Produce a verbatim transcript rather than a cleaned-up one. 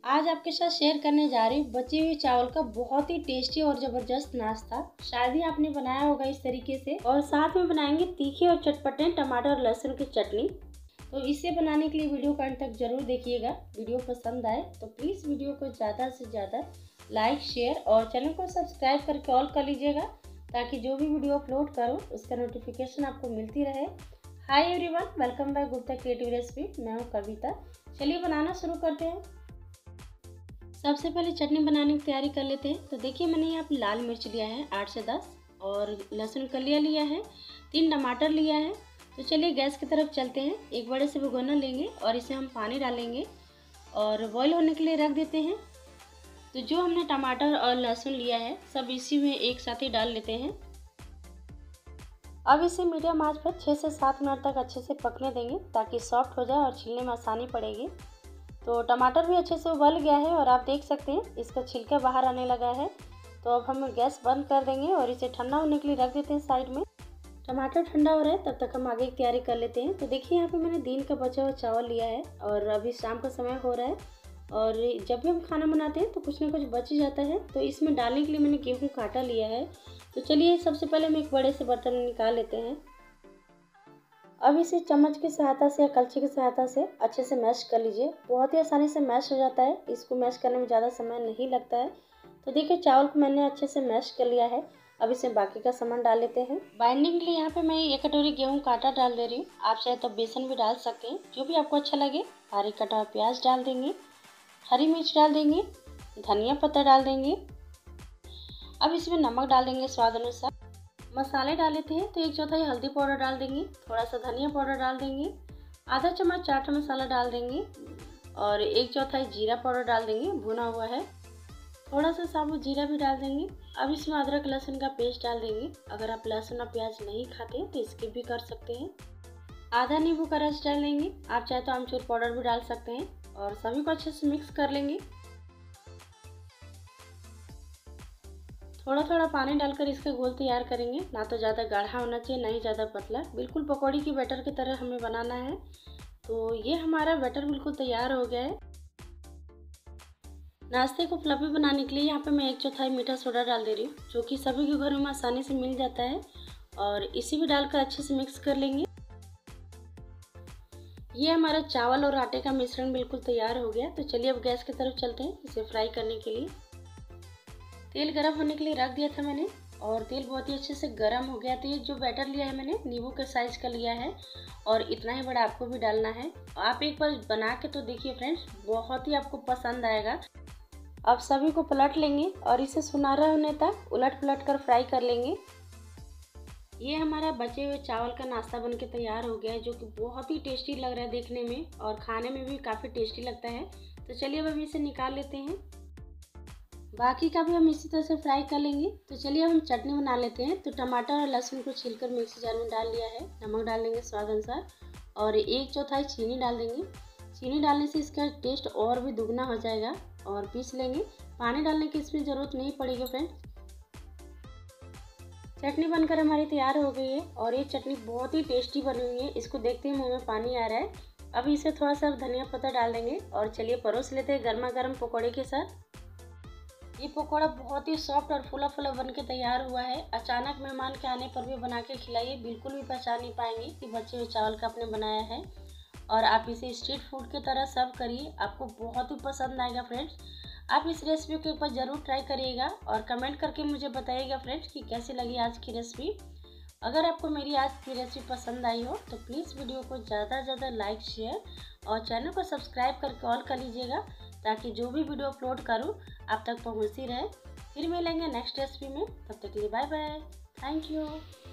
आज आपके साथ शेयर करने जा रही हूँ बचे हुए चावल का बहुत ही टेस्टी और ज़बरदस्त नाश्ता। शायद ही आपने बनाया होगा इस तरीके से। और साथ में बनाएंगे तीखे और चटपटे टमाटर और लहसुन की चटनी। तो इसे बनाने के लिए वीडियो का अंत तक जरूर देखिएगा। वीडियो पसंद आए तो प्लीज़ वीडियो को ज़्यादा से ज़्यादा लाइक शेयर और चैनल को सब्सक्राइब करके ऑल कर लीजिएगा, ताकि जो भी वीडियो अपलोड करूँ उसका नोटिफिकेशन आपको मिलती रहे। Hi everyone, welcome by Gupta creative recipe. मैं हूँ कविता। चलिए बनाना शुरू करते हैं। सबसे पहले चटनी बनाने की तैयारी कर लेते हैं। तो देखिए, मैंने यहाँ पे लाल मिर्च लिया है आठ से दस और लहसुन कलिया लिया है, तीन टमाटर लिया है। तो चलिए गैस की तरफ चलते हैं। एक बड़े से भगोना लेंगे और इसे हम पानी डालेंगे और बॉईल होने के लिए रख देते हैं। तो जो हमने टमाटर और लहसुन लिया है सब इसी में एक साथ ही डाल लेते हैं। अब इसे मीडियम आंच पर छः से सात मिनट तक अच्छे से पकने देंगे, ताकि सॉफ्ट हो जाए और छीलने में आसानी पड़ेगी। तो टमाटर भी अच्छे से उबल गया है और आप देख सकते हैं इसका छिलका बाहर आने लगा है। तो अब हम गैस बंद कर देंगे और इसे ठंडा होने के लिए रख देते हैं साइड में। टमाटर ठंडा हो रहा है, तब तक हम आगे की तैयारी कर लेते हैं। तो देखिए, यहाँ पे मैंने दिन का बचा हुआ चावल लिया है और अभी शाम का समय हो रहा है। और जब भी हम खाना बनाते हैं तो कुछ ना कुछ बच ही जाता है। तो इसमें डालने के लिए मैंने गेहूँ का आटा लिया है। तो चलिए सबसे पहले हम एक बड़े से बर्तन में निकाल लेते हैं। अब इसे चम्मच की सहायता से या कलछी की सहायता से अच्छे से मैश कर लीजिए। बहुत ही आसानी से मैश हो जाता है, इसको मैश करने में ज़्यादा समय नहीं लगता है। तो देखिए, चावल को मैंने अच्छे से मैश कर लिया है। अब इसमें बाकी का सामान डाल लेते हैं। बाइंडिंग के लिए यहाँ पे मैं एक कटोरी गेहूं का आटा डाल दे रही हूँ। आप चाहे तो बेसन भी डाल सकते हैं, जो भी आपको अच्छा लगे। बारीक कटा हुआ प्याज डाल देंगे, हरी मिर्च डाल देंगे, धनिया पत्ता डाल देंगे। अब इसमें नमक डाल देंगे स्वाद अनुसार। मसाले डाल लेते हैं। तो एक चौथाई हल्दी पाउडर डाल देंगे, थोड़ा सा धनिया पाउडर डाल देंगे, आधा चम्मच चाट मसाला डाल देंगे और एक चौथाई जीरा पाउडर डाल देंगे, भुना हुआ है। थोड़ा सा साबुत जीरा भी डाल देंगे। अब इसमें अदरक लहसुन का पेस्ट डाल देंगे। अगर आप लहसुन और प्याज नहीं खाते तो स्किप भी कर सकते हैं। आधा नींबू का रस डाल लेंगे। आप चाहे तो आमचूर पाउडर भी डाल सकते हैं और सभी को अच्छे से मिक्स कर लेंगे। थोड़ा थोड़ा पानी डालकर इसका घोल तैयार करेंगे। ना तो ज़्यादा गाढ़ा होना चाहिए, ना ही ज़्यादा पतला। बिल्कुल पकौड़ी की बैटर की तरह हमें बनाना है। तो ये हमारा बैटर बिल्कुल तैयार हो गया है। नाश्ते को फ्लफी बनाने के लिए यहाँ पे मैं एक चौथाई मीठा सोडा डाल दे रही हूँ, जो कि सभी के घरों में आसानी से मिल जाता है। और इसी भी डालकर अच्छे से मिक्स कर लेंगे। ये हमारा चावल और आटे का मिश्रण बिल्कुल तैयार हो गया। तो चलिए अब गैस की तरफ चलते हैं इसे फ्राई करने के लिए। तेल गरम होने के लिए रख दिया था मैंने और तेल बहुत ही अच्छे से गरम हो गया। तो ये जो बैटर लिया है मैंने नींबू के साइज का लिया है और इतना ही बड़ा आपको भी डालना है। आप एक बार बना के तो देखिए फ्रेंड्स, बहुत ही आपको पसंद आएगा। अब सभी को पलट लेंगे और इसे सुनहरा होने तक उलट पलट कर फ्राई कर लेंगे। ये हमारा बचे हुए चावल का नाश्ता बनके तैयार हो गया है, जो कि बहुत ही टेस्टी लग रहा है देखने में और खाने में भी काफ़ी टेस्टी लगता है। तो चलिए अब हम इसे निकाल लेते हैं। बाकी का भी हम इसी तरह से फ्राई कर लेंगे। तो चलिए हम चटनी बना लेते हैं। तो टमाटर और लहसुन को छीलकर मिक्सी जार में डाल लिया है। नमक डाल देंगे स्वाद अनुसार और एक चौथाई चीनी डाल देंगे। चीनी डालने से इसका टेस्ट और भी दुगना हो जाएगा और पीस लेंगे। पानी डालने की इसमें ज़रूरत नहीं पड़ेगी फ्रेंड्स। चटनी बनकर हमारी तैयार हो गई है और ये चटनी बहुत ही टेस्टी बनी हुई है। इसको देखते ही मुँह में पानी आ रहा है। अब इसे थोड़ा सा धनिया पत्ता डाल देंगे और चलिए परोस लेते हैं गर्मा गर्म पकौड़े के साथ। ये पकौड़ा बहुत ही सॉफ्ट और फूला फूला बन के तैयार हुआ है। अचानक मेहमान के आने पर भी बना के खिलाइए, बिल्कुल भी पहचान नहीं पाएंगे कि बचे हुए चावल का आपने बनाया है। और आप इसे स्ट्रीट फूड की तरह सर्व करिए, आपको बहुत ही पसंद आएगा फ्रेंड्स। आप इस रेसिपी को एक बार ज़रूर ट्राई करिएगा और कमेंट करके मुझे बताइएगा फ्रेंड्स कि कैसी लगी आज की रेसिपी। अगर आपको मेरी आज की रेसिपी पसंद आई हो तो प्लीज़ वीडियो को ज़्यादा से ज़्यादा लाइक शेयर और चैनल को सब्सक्राइब करके ऑल कर लीजिएगा, ताकि जो भी वीडियो अपलोड करूँ आप तक पहुँचती रहे। फिर मिलेंगे नेक्स्ट रेसिपी में, तब तक के लिए बाय बाय, थैंक यू।